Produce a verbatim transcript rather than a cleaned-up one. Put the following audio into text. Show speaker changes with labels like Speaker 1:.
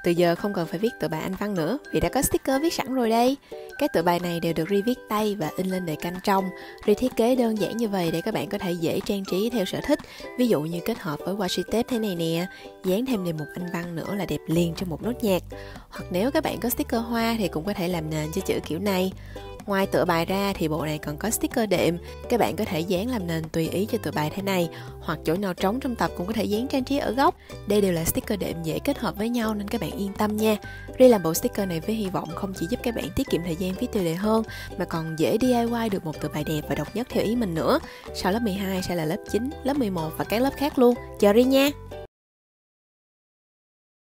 Speaker 1: Từ giờ không cần phải viết tựa bài Anh văn nữa vì đã có sticker viết sẵn rồi đây. Các tựa bài này đều được Ri viết tay và in lên đề canh trong. Ri thiết kế đơn giản như vậy để các bạn có thể dễ trang trí theo sở thích. Ví dụ như kết hợp với washi tape thế này nè, dán thêm đề mục Anh văn nữa là đẹp liền trong một nốt nhạc. Hoặc nếu các bạn có sticker hoa thì cũng có thể làm nền cho chữ kiểu này. Ngoài tựa bài ra thì bộ này còn có sticker đệm. Các bạn có thể dán làm nền tùy ý cho tựa bài thế này, hoặc chỗ nào trống trong tập cũng có thể dán trang trí ở góc. Đây đều là sticker đệm dễ kết hợp với nhau nên các bạn yên tâm nha. Ri làm bộ sticker này với hy vọng không chỉ giúp các bạn tiết kiệm thời gian viết tiêu đề hơn, mà còn dễ đê i goai được một tựa bài đẹp và độc nhất theo ý mình nữa. Sau lớp mười hai sẽ là lớp chín, lớp mười một và các lớp khác luôn. Chờ Ri nha!